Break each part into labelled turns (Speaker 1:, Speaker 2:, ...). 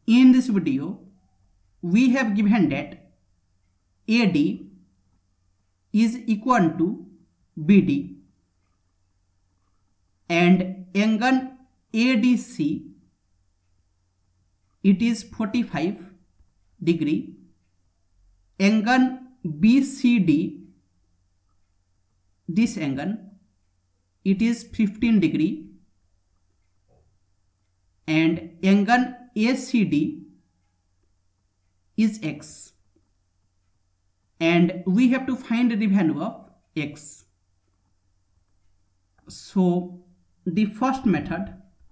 Speaker 1: In this video, we have given that AD is equal to BD and angle ADC, it is 45 degree. Angle BCD, this angle, it is 15 degree, and angle ACD is X, and we have to find the value of X. So the first method,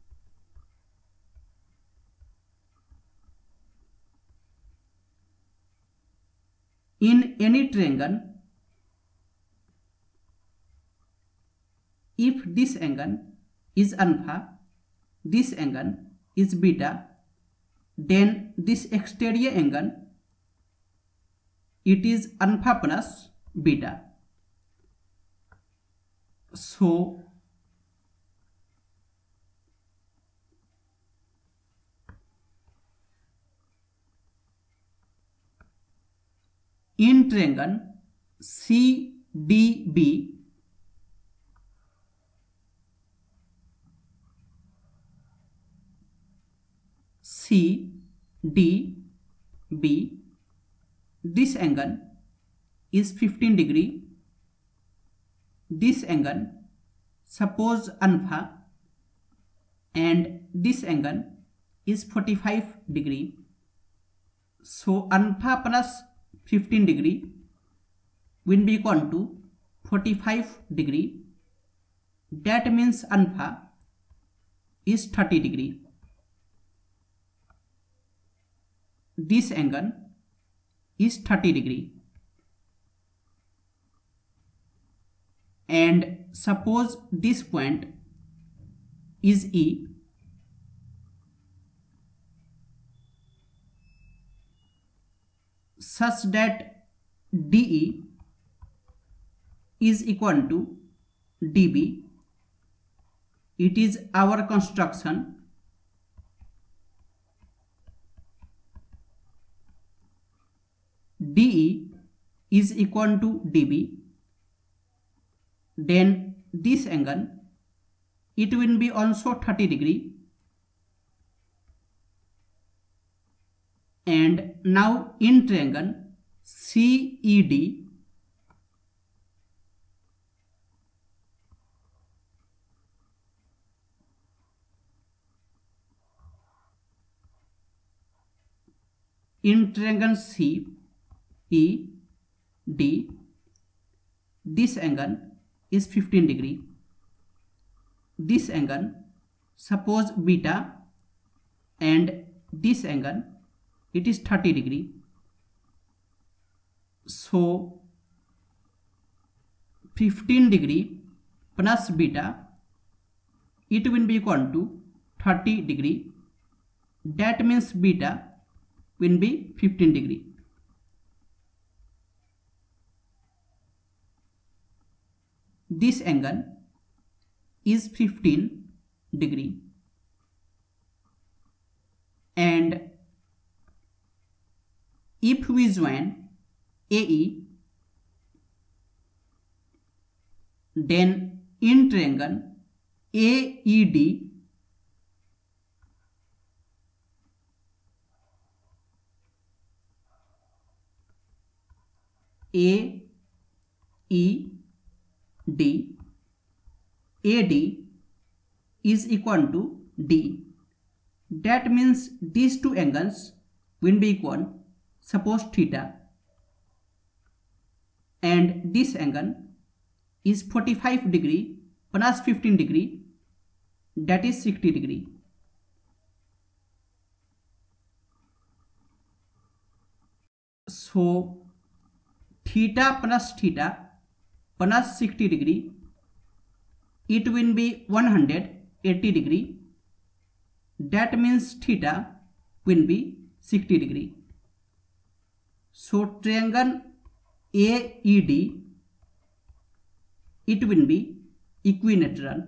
Speaker 1: in any triangle, if this angle is alpha, this angle is beta, then this exterior angle, it is alpha plus beta. So in triangle CDB, this angle is 15 degree, this angle suppose alpha, and this angle is 45 degree. So alpha plus 15 degree will be equal to 45 degree. That means alpha is 30 degree. This angle is 30 degree. And suppose this point is E, such that DE is equal to DB. It is our construction. DE is equal to DB. Then this angle, it will be also 30 degree. And now in triangle CED, in triangle CED, this angle is 15 degree. This angle suppose beta, and this angle, it is 30 degree. So 15 degree plus beta, it will be equal to 30 degree. That means beta will be 15 degree. This angle is 15 degree, and if we join AE, then in triangle AED, AD is equal to D. That means these two angles will be equal, suppose theta, and this angle is 45 degree plus 15 degree, that is 60 degree. So theta plus 60 degree, it will be 180 degree. That means theta will be 60 degree. So triangle AED, it will be equilateral.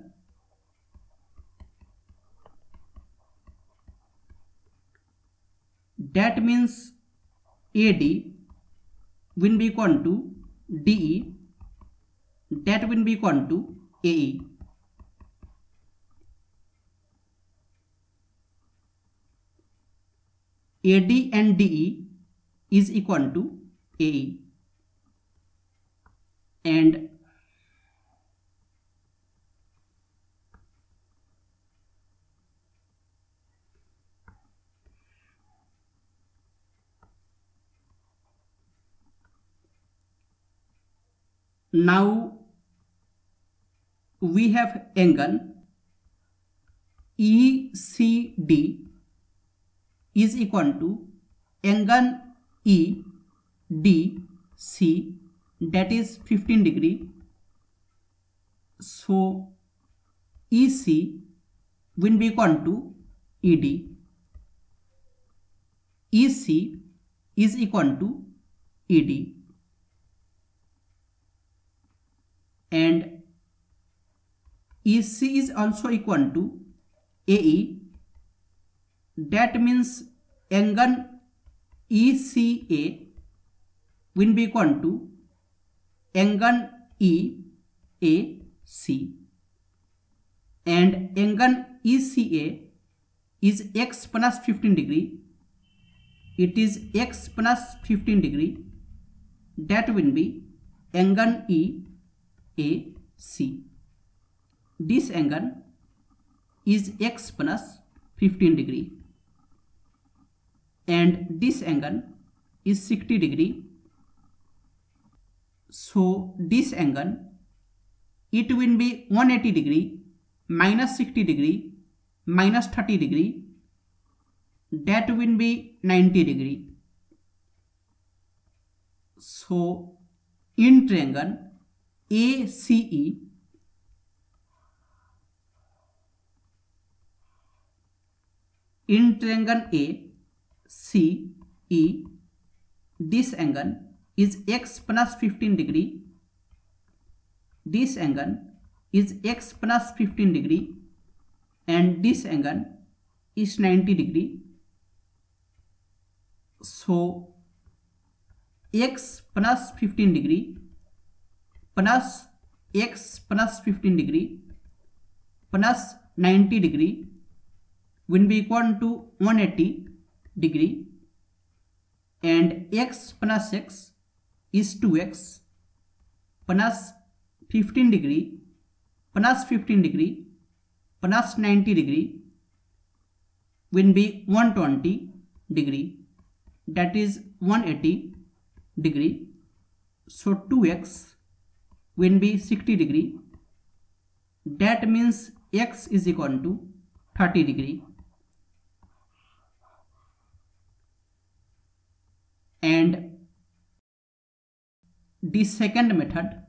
Speaker 1: that means AD will be equal to DE, that will be equal to AE. AD and DE is equal to AE, and now we have angle ECD is equal to angle EDC, that is 15 degree. So EC will be equal to ED. EC is equal to ED, and EC is also equal to AE. That means angle ECA will be equal to angle EAC, and angle ECA is x plus 15 degree. It is x plus 15 degree, that will be angle EAC. This angle is x plus 15 degree, and this angle is 60 degree. So this angle, it will be 180 degree minus 60 degree minus 30 degree, that will be 90 degree. So in triangle ACE, in triangle ACE, this angle is x plus 15 degree, this angle is x plus 15 degree, and this angle is 90 degree. So x plus 15 degree plus x plus 15 degree plus 90 degree will be equal to 180 degree, and x plus x is 2x plus 15 degree plus 15 degree plus 90 degree will be 120 degree, that is 180 degree. So 2x will be 60 degree, that means x is equal to 30 degree. And the second method,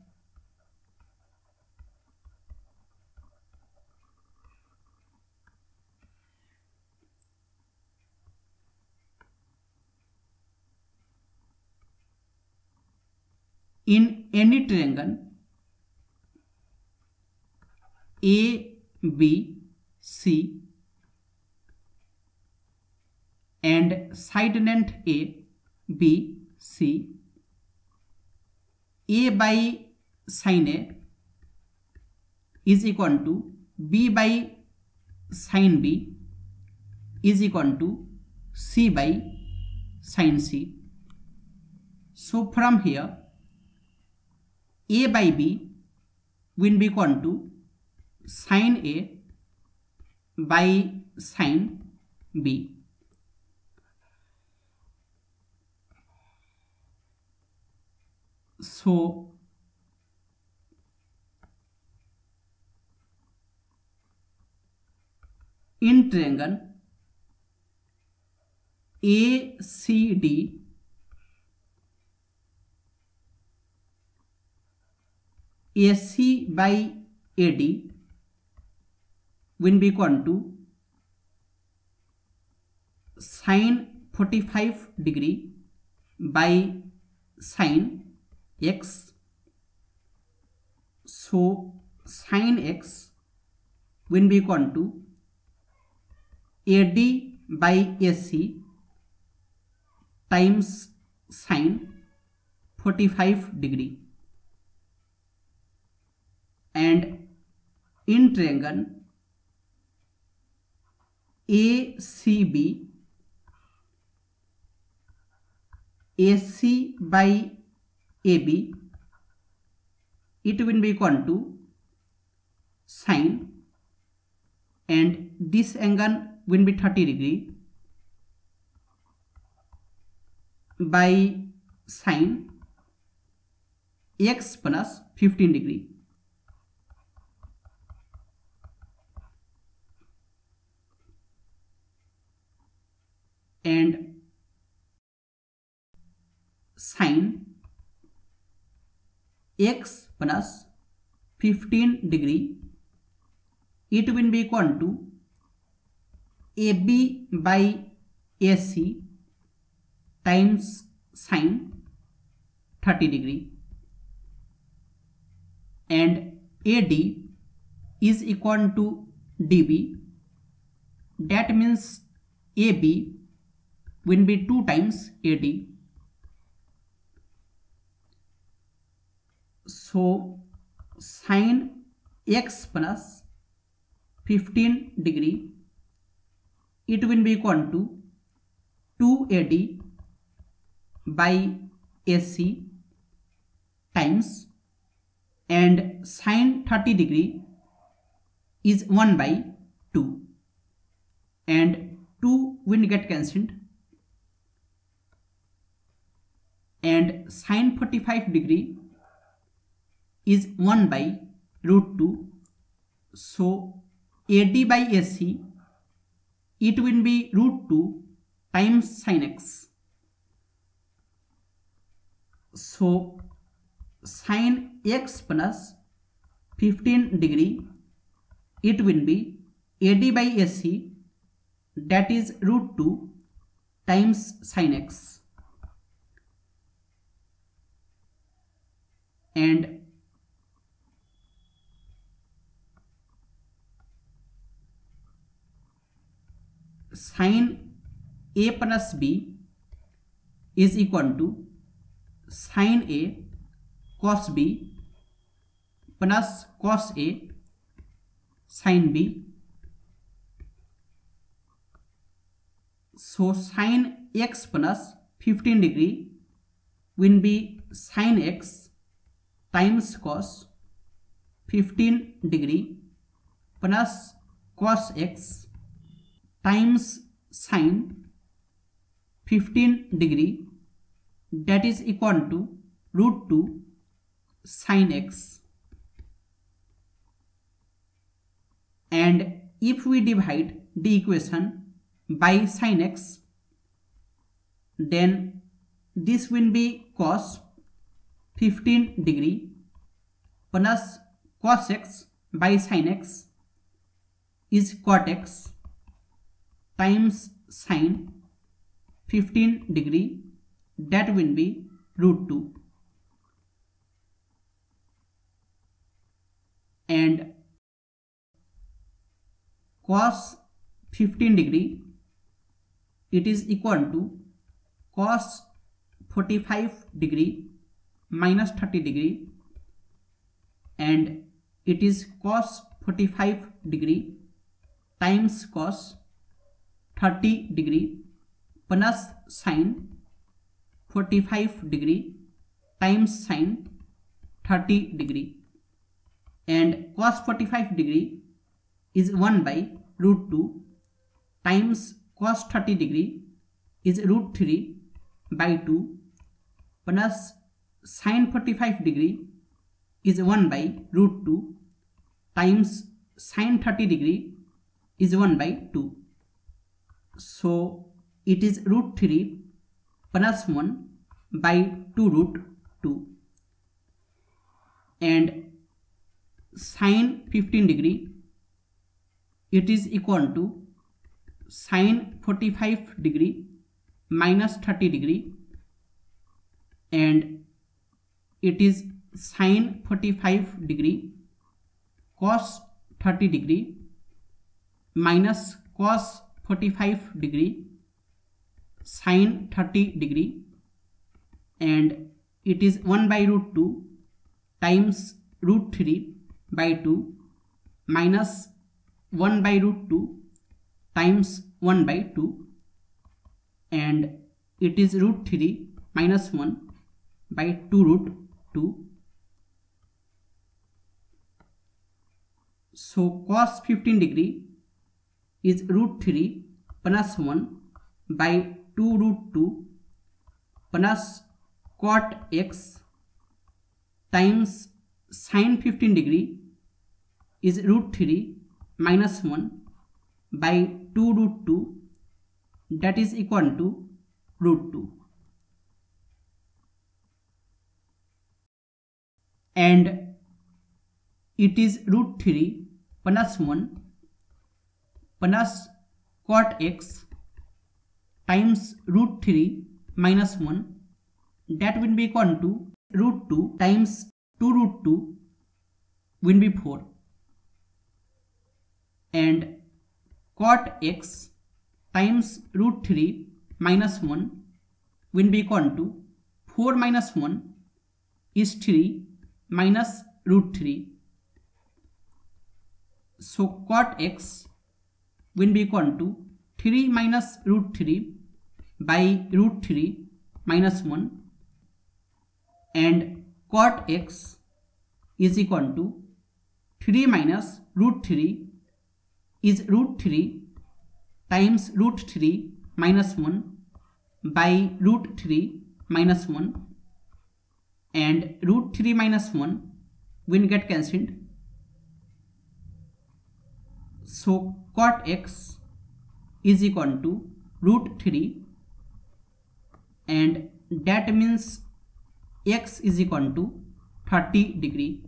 Speaker 1: in any triangle ABC and side length ABC, A by sin A is equal to B by sin B is equal to C by sin C. So from here A by B will be equal to sin A by sin B. So in triangle ACD, AC by AD will be equal to sin 45 degree by sin x. So sin x will be equal to AD by AC times sine 45 degree. And in triangle ACB, AC by AB, it will be equal to sine, and this angle will be 30 degree by sine x plus 15 degree. And sine x plus 15 degree, it will be equal to AB by AC times sine 30 degree. And AD is equal to DB. That means AB will be 2 times AD. So sine x plus 15 degree, it will be equal to 2AD by AC times, and sine 30 degree is 1 by 2, and 2 will get cancelled, and sine 45 degree is 1 by root 2. So AD by AC, it will be root 2 times sine x. So sine x plus 15 degree, it will be AD by AC, that is root 2 times sine x. And sine A plus B is equal to sine A cos B plus cos A sine B. So sine x plus 15 degree will be sine x times cos 15 degree plus cos x times sine 15 degree, that is equal to root 2 sine x. And if we divide the equation by sine x, then this will be cos 15 degree plus cos x by sine x is cot x times sine 15 degree, that will be root 2. And cos 15 degree, it is equal to cos 45 degree minus 30 degree, and it is cos 45 degree times cos 30 degree plus sine 45 degree times sine 30 degree, and cos 45 degree is 1 by root 2 times cos 30 degree is root 3 by 2 plus sine 45 degree is 1 by root 2 times sine 30 degree is 1 by 2. So it is root 3 plus 1 by 2 root 2, and sine 15 degree, it is equal to sine 45 degree minus 30 degree, and it is sine 45 degree cos 30 degree minus cos 45 degree sine 30 degree, and it is 1 by root 2 times root 3 by 2 minus 1 by root 2 times 1 by 2, and it is root 3 minus 1 by 2 root 2. So cos 15 degree is root 3 plus 1 by 2 root 2 plus cot x times sin 15 degree is root 3 minus 1 by 2 root 2, that is equal to root 2. And it is root 3 plus 1 plus cot x times root 3 minus 1, that will be equal to root 2 times 2 root 2 will be 4, and cot x times root 3 minus 1 will be equal to 4 minus 1 is 3 minus root 3. So cot x will be equal to 3 minus root 3 by root 3 minus 1, and cot x is equal to 3 minus root 3 is root 3 times root 3 minus 1 by root 3 minus 1, and root 3 minus 1 will get cancelled. So cot x is equal to root 3, and that means x is equal to 30 degree.